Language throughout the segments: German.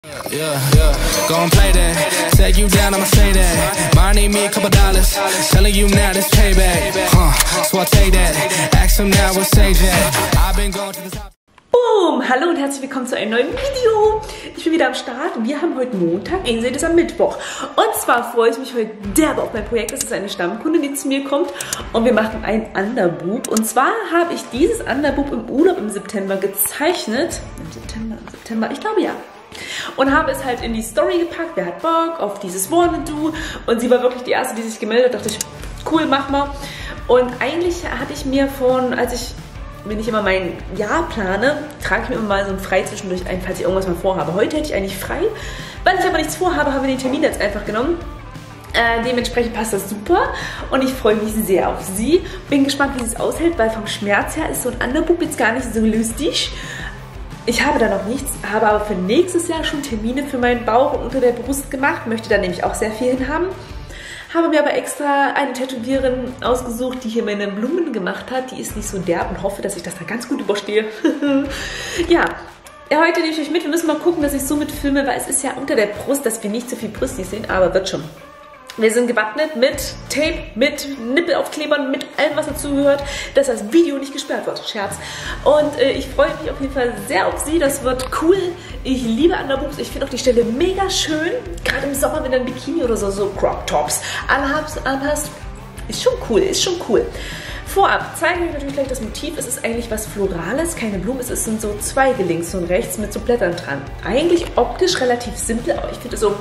Yeah, gon' play that. Take you down, I'ma say that. Mine need me a couple dollars. Telling you now this payback. So I'll take that. Ask him now, we'll say that. I've been going to the top. Boom! Hallo und herzlich willkommen zu einem neuen Video. Ich bin wieder am Start und wir haben heute Montag, ihr seht es am Mittwoch. Und zwar freue ich mich heute derbe auf mein Projekt. Das ist eine Stammkundin, die zu mir kommt und wir machen ein Underboob. Und zwar habe ich dieses Underboob im Urlaub im September gezeichnet. Im September, ich glaube ja. Und habe es halt in die Story gepackt. Wer hat Bock auf dieses Wanna Do? Und sie war wirklich die erste, die sich gemeldet hat. Dachte ich, cool, mach mal. Und eigentlich hatte ich mir wenn ich immer mein Jahr plane, trage ich mir immer mal so ein Frei zwischendurch ein, falls ich irgendwas mal vorhabe. Heute hätte ich eigentlich frei. Weil ich aber nichts vorhabe, habe ich den Termin jetzt einfach genommen. Dementsprechend passt das super und ich freue mich sehr auf sie. Bin gespannt, wie sie es aushält, weil vom Schmerz her ist so ein Underboob jetzt gar nicht so lustig. Ich habe da noch nichts, habe aber für nächstes Jahr schon Termine für meinen Bauch und unter der Brust gemacht. Möchte da nämlich auch sehr viel hin haben. Habe mir aber extra eine Tätowiererin ausgesucht, die hier meine Blumen gemacht hat. Die ist nicht so derb und hoffe, dass ich das da ganz gut überstehe. Ja, heute nehme ich euch mit. Wir müssen mal gucken, dass ich so mitfilme, weil es ist ja unter der Brust, dass wir nicht so viel brüstig sehen, aber wird schon. Wir sind gewappnet mit Tape, mit Nippelaufklebern, mit allem, was dazugehört, dass das Video nicht gesperrt wird. Scherz. Und ich freue mich auf jeden Fall sehr auf sie. Das wird cool. Ich liebe Underboobs. Ich finde auch die Stelle mega schön. Gerade im Sommer, wenn du ein Bikini oder so Crop Tops anhast. Ist schon cool, ist schon cool. Vorab zeige ich euch natürlich gleich das Motiv. Es ist eigentlich was Florales, keine Blumen. Es sind so Zweige links und rechts mit so Blättern dran. Eigentlich optisch relativ simpel, aber ich finde es so...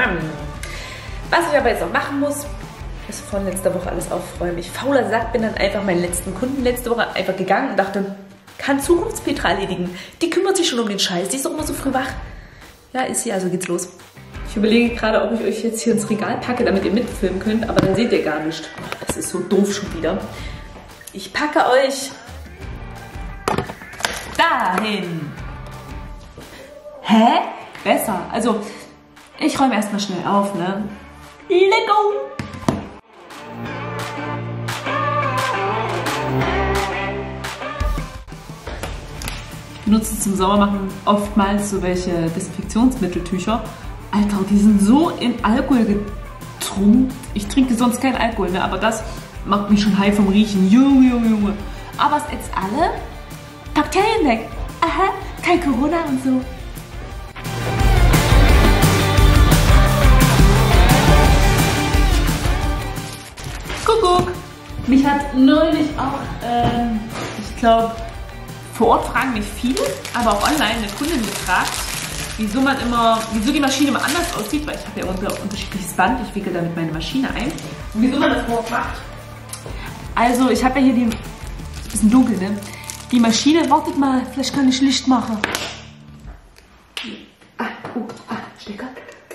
Was ich aber jetzt noch machen muss, ist von letzter Woche alles aufräumen. Ich fauler Sack, bin dann einfach meinen letzten Kunden letzte Woche einfach gegangen und dachte, kann Zukunftspetra erledigen. Die kümmert sich schon um den Scheiß, die ist doch immer so früh wach. Ja, ist sie, also geht's los. Ich überlege gerade, ob ich euch jetzt hier ins Regal packe, damit ihr mitfilmen könnt, aber dann seht ihr gar nicht. Das ist so doof schon wieder. Ich packe euch dahin. Hä? Besser. Also, ich räume erstmal schnell auf, ne? Let go! Ich benutze zum Saubermachen oftmals so welche Desinfektionsmitteltücher. Alter, die sind so in Alkohol getrunken. Ich trinke sonst keinen Alkohol, ne? Aber das macht mich schon high vom Riechen. Junge, Junge, Junge. Aber es ätzt alle Bakterien weg. Aha, kein Corona und so. Kuckuck! Mich hat neulich auch, ich glaube, vor Ort fragen mich viele, aber auch online eine Kundin gefragt, wieso die Maschine immer anders aussieht, weil ich habe ja unterschiedliches Band, ich wickel damit meine Maschine ein. Und wieso man das überhaupt macht. Also, ich habe ja hier ist ein bisschen dunkel, ne? Die Maschine, wartet mal, vielleicht kann ich Licht machen. Stecker.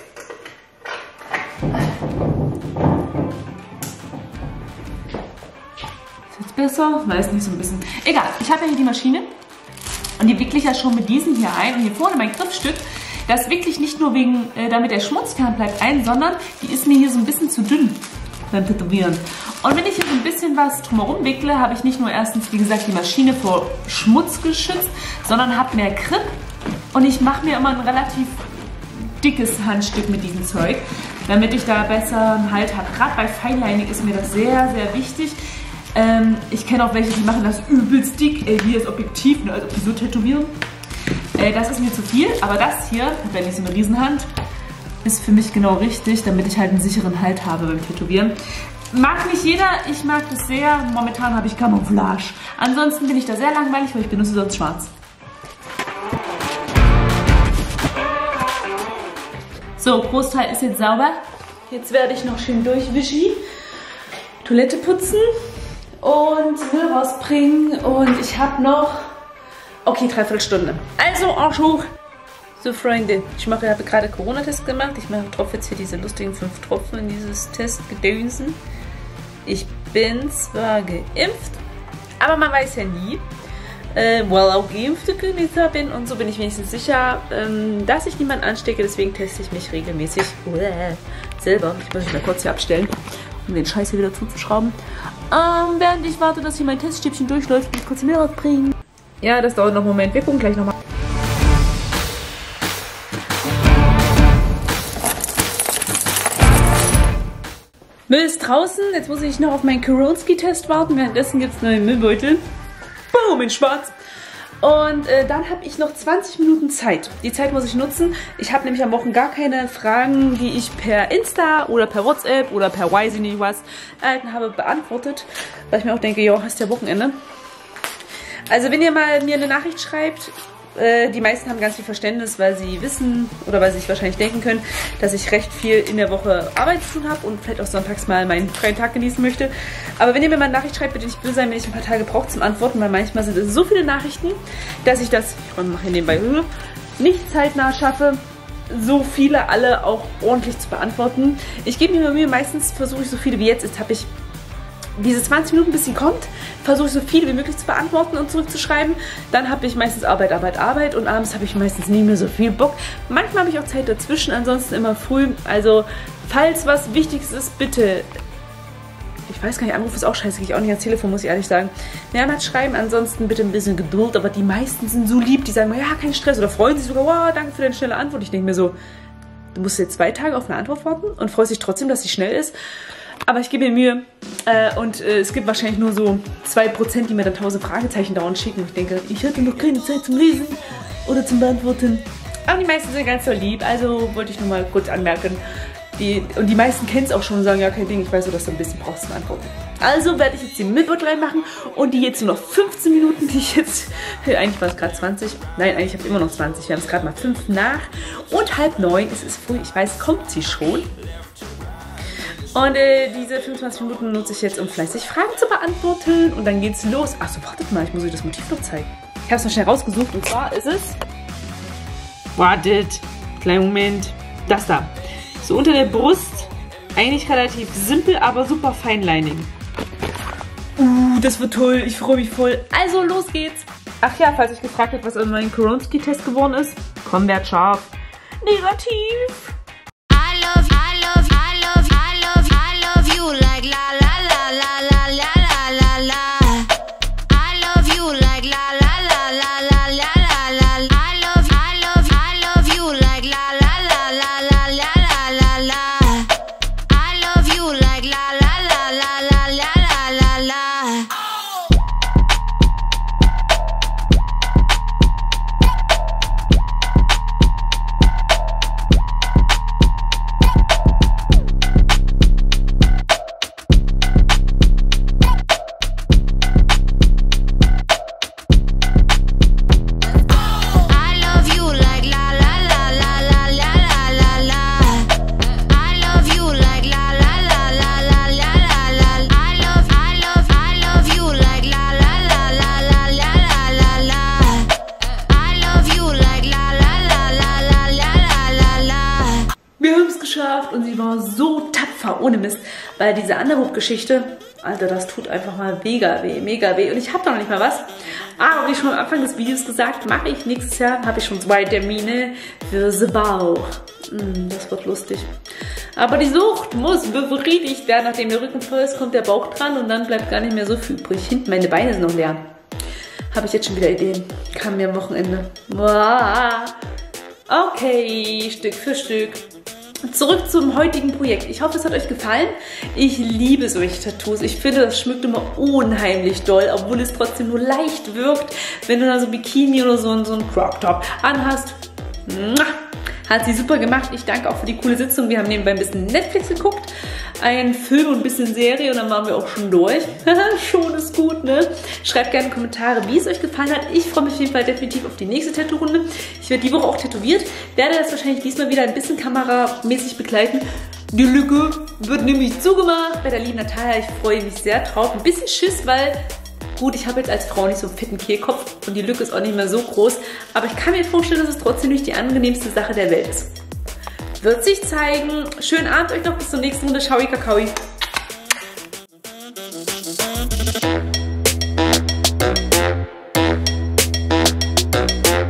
Besser, weiß nicht, so ein bisschen. Egal, ich habe ja hier die Maschine und die wickle ich ja schon mit diesem hier ein. Und hier vorne mein Griffstück, das wickle ich nicht nur damit der Schmutz fern bleibt ein, sondern die ist mir hier so ein bisschen zu dünn beim Tätowieren. Und wenn ich hier so ein bisschen was drumherum wickle, habe ich nicht nur erstens, wie gesagt, die Maschine vor Schmutz geschützt, sondern habe mehr Grip und ich mache mir immer ein relativ dickes Handstück mit diesem Zeug, damit ich da besser einen Halt habe. Gerade bei Feinlining ist mir das sehr, sehr wichtig. Ich kenne auch welche, die machen das übelst dick. Hier ist Objektiv, ne, als ob die so tätowieren. Das ist mir zu viel, aber das hier, wenn ich so eine Riesenhand, ist für mich genau richtig, damit ich halt einen sicheren Halt habe beim Tätowieren. Mag nicht jeder, ich mag das sehr. Momentan habe ich Camouflage. Ansonsten bin ich da sehr langweilig, weil ich benutze sonst schwarz. So, Großteil ist jetzt sauber. Jetzt werde ich noch schön durchwischen, Toilette putzen und Müll rausbringen und ich habe noch, okay, 3/4 Stunde. Also, auch hoch. So, Freunde, ich habe gerade Corona-Test gemacht. Ich tropfe jetzt hier diese lustigen 5 Tropfen in dieses Testgedönsen. Ich bin zwar geimpft, aber man weiß ja nie, weil auch Geimpfte Königshaar bin und so bin ich wenigstens sicher, dass ich niemanden anstecke. Deswegen teste ich mich regelmäßig selber. Ich muss mich mal kurz hier abstellen, um den Scheiß hier wieder zuzuschrauben. Während ich warte, dass hier mein Teststäbchen durchläuft, will ich kurz die Müll rausbringen. Ja, das dauert noch einen Moment. Wir gucken gleich nochmal. Müll ist draußen. Jetzt muss ich noch auf meinen Koronski-Test warten. Währenddessen gibt es neue Müllbeutel. Boom, in schwarz. Und dann habe ich noch 20 Minuten Zeit. Die Zeit muss ich nutzen. Ich habe nämlich am Wochenende gar keine Fragen, die ich per Insta oder per WhatsApp oder per weiß ich nicht was erhalten habe, beantwortet. Weil ich mir auch denke, jo, hast ja Wochenende. Also wenn ihr mal mir eine Nachricht schreibt, die meisten haben ganz viel Verständnis, weil sie wissen oder weil sie sich wahrscheinlich denken können, dass ich recht viel in der Woche Arbeit zu tun habe und vielleicht auch sonntags mal meinen freien Tag genießen möchte. Aber wenn ihr mir mal eine Nachricht schreibt, bitte nicht böse sein, wenn ich ein paar Tage brauche zum Antworten, weil manchmal sind es so viele Nachrichten, dass ich das, ich mache hier nebenbei Höhe, nicht zeitnah schaffe, so viele alle auch ordentlich zu beantworten. Ich gebe mir Mühe, meistens versuche ich so viele wie jetzt. Jetzt habe ich diese 20 Minuten, bis sie kommt, versuche ich so viele wie möglich zu beantworten und zurückzuschreiben. Dann habe ich meistens Arbeit und abends habe ich meistens nie mehr so viel Bock. Manchmal habe ich auch Zeit dazwischen, ansonsten immer früh. Also, falls was Wichtiges ist, bitte, ich weiß gar nicht, Anruf ist auch scheiße, gehe ich auch nicht ans Telefon, muss ich ehrlich sagen. Mehrmals schreiben, ansonsten bitte ein bisschen Geduld, aber die meisten sind so lieb, die sagen mal, ja, kein Stress oder freuen sich sogar, wow, danke für deine schnelle Antwort. Ich denke mir so, du musst jetzt 2 Tage auf eine Antwort warten und freust dich trotzdem, dass sie schnell ist. Aber ich gebe mir Mühe und es gibt wahrscheinlich nur so 2%, die mir dann 1000 Fragezeichen dauernd schicken. Ich denke, ich hatte noch keine Zeit zum Lesen oder zum Beantworten. Aber die meisten sind ganz so lieb, also wollte ich nur mal kurz anmerken. Und die meisten kennen es auch schon und sagen, ja, kein Ding, ich weiß so, dass du ein bisschen brauchst zum Antworten. Also werde ich jetzt die Müllbeutel reinmachen und die jetzt nur noch 15 Minuten, die ich jetzt, eigentlich war es gerade 20, nein, eigentlich habe ich immer noch 20, wir haben es gerade mal 5 nach und 8:30, es ist früh, ich weiß, kommt sie schon. Und diese 25 Minuten nutze ich jetzt, um fleißig Fragen zu beantworten. Und dann geht's los. Achso, wartet mal, ich muss euch das Motiv noch zeigen. Ich habe es noch schnell rausgesucht und zwar ist es... Wartet, kleinen Moment. Das da. So unter der Brust, eigentlich relativ simpel, aber super Feinlining. Das wird toll, ich freue mich voll. Also, los geht's. Ach ja, falls euch gefragt habt, was an meinem Koronski-Test geworden ist. Konvert scharf. Negativ. Like la la la la la la la la. I love you like la la la la la la la. I love you like la la la la la la la la. I love you like la la la la la la la la. Und sie war so tapfer, ohne Mist, weil diese Underhook-Geschichte, Alter, das tut einfach mal mega weh, mega weh. Und ich habe da noch nicht mal was. Aber wie schon am Anfang des Videos gesagt, mache ich nächstes Jahr, habe ich schon 2 Termine für The Bauch. Das wird lustig. Aber die Sucht muss befriedigt werden. Nachdem der Rücken voll ist, kommt der Bauch dran und dann bleibt gar nicht mehr so viel übrig. Hinten, meine Beine sind noch leer. Habe ich jetzt schon wieder Ideen. Kam mir am Wochenende. Okay, Stück für Stück. Zurück zum heutigen Projekt. Ich hoffe, es hat euch gefallen. Ich liebe solche Tattoos. Ich finde, das schmückt immer unheimlich doll, obwohl es trotzdem nur leicht wirkt, wenn du da so ein Bikini oder so einen Crop Top anhast. Hat sie super gemacht. Ich danke auch für die coole Sitzung. Wir haben nebenbei ein bisschen Netflix geguckt, einen Film und ein bisschen Serie und dann waren wir auch schon durch. Schon ist gut, ne? Schreibt gerne in die Kommentare, wie es euch gefallen hat. Ich freue mich auf jeden Fall definitiv auf die nächste Tattoo-Runde. Ich werde die Woche auch tätowiert. Werde das wahrscheinlich diesmal wieder ein bisschen kameramäßig begleiten. Die Lücke wird nämlich zugemacht bei der lieben Natalia. Ich freue mich sehr drauf. Ein bisschen Schiss, weil... Gut, ich habe jetzt als Frau nicht so einen fetten Kehlkopf und die Lücke ist auch nicht mehr so groß. Aber ich kann mir vorstellen, dass es trotzdem nicht die angenehmste Sache der Welt ist. Wird sich zeigen. Schönen Abend euch noch. Bis zur nächsten Runde. Ciao, Kakaoi.